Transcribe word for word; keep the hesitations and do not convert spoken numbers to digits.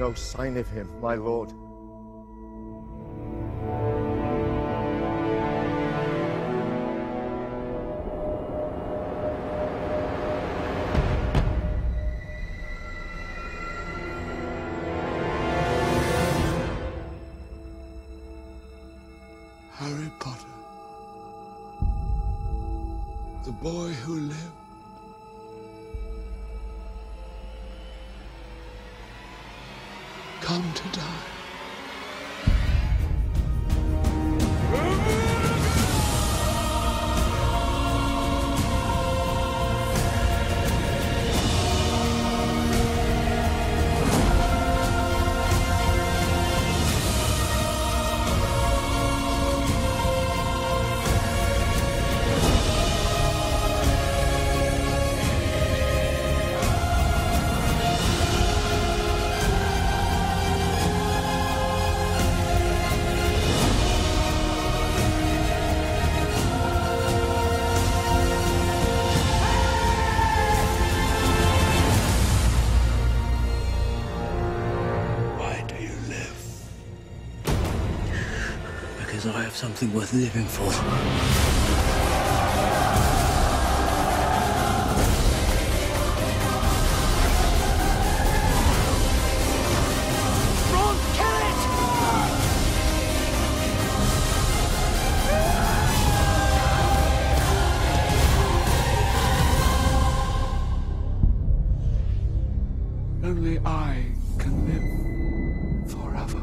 no sign of him, my lord. Harry Potter. The boy who lived. Come to die. Because I have something worth living for. Ron, kill it! Only I can live forever.